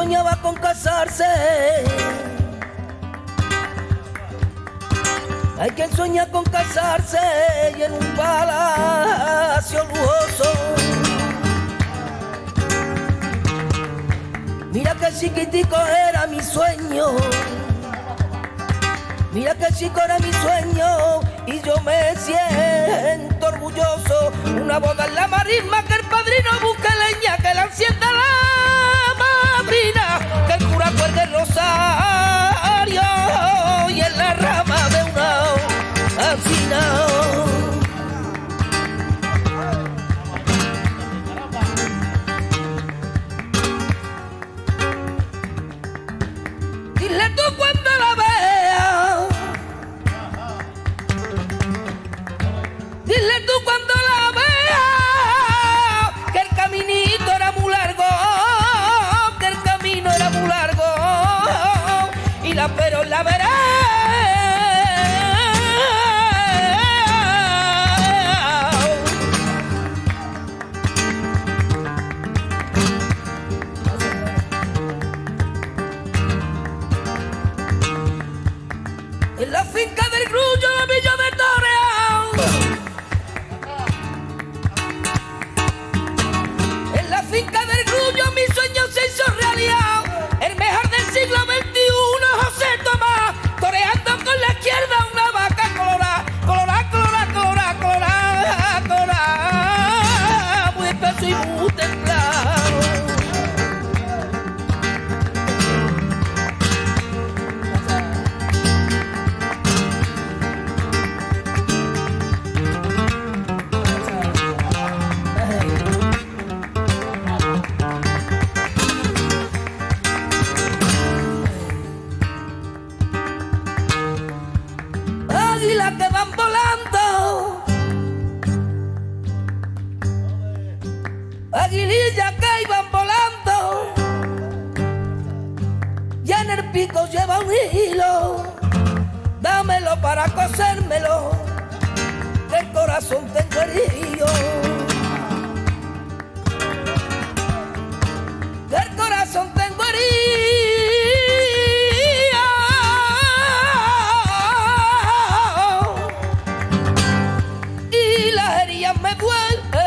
soñaba con casarse. Hay quien sueña con casarse y en un palacio lujoso. Mira que chiquitico era mi sueño. Mira que chico era mi sueño y yo me siento orgulloso. Una boda en la marisma, que el padrino busque leña, que la encienda la madrina, que el cura cuelgue el rosario y en la rama de una encina. Dile tú cuando la veas, dile tú cuando la veas, que el caminito era muy largo, que el camino era muy largo, y la pero la verás. En la finca del Grullo, la villa de Torreón. En la finca del Grullo mi sueño se hizo realidad. El mejor del siglo XXI, José Tomás, toreando con la izquierda una vaca colorada, colorada, colorada, colorada, colorada, colorada, muy espeso y muy templado. Águilas que van volando, aguilillas que iban volando, ya en el pico lleva un hilo, dámelo para cosérmelo, que el corazón tengo herido, que el corazón tengo herido. Me duele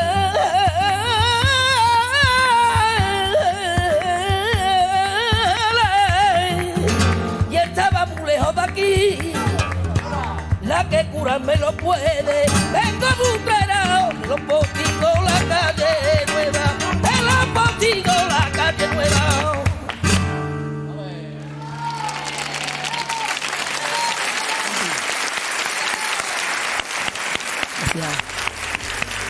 y estaba muy lejos de aquí, la que curarme lo puede. Vengo butrero de los Postigos, la calle nueva, de los Postigos, la calle nueva. Gracias.